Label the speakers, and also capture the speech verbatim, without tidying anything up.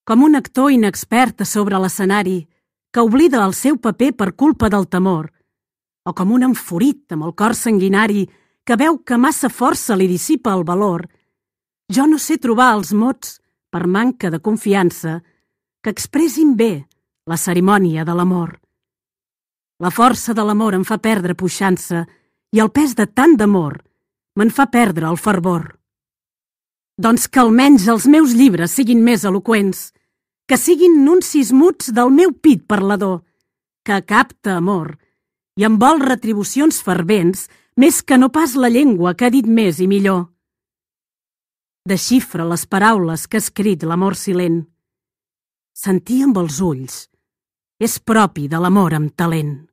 Speaker 1: com un actor inexpert a sobre l'escenari que oblida el seu paper per culpa del temor, o com un enfurit amb el cor sanguinari que veu que massa força li dissipa el valor, jo no sé trobar els mots, per manca de confiança, que expressin bé la cerimònia de l'amor. La força de l'amor em fa perdre puixança i el pes de tant d'amor me'n fa perdre el fervor. Doncs que almenys els meus llibres siguin més eloqüents, que siguin nuncis muts del meu pit parlador, que capta amor i em vol retribucions fervents més que no pas la llengua que ha dit més i millor. Desxifra les paraules que ha escrit l'amor silent. Sentir amb els ulls és propi de l'amor amb talent.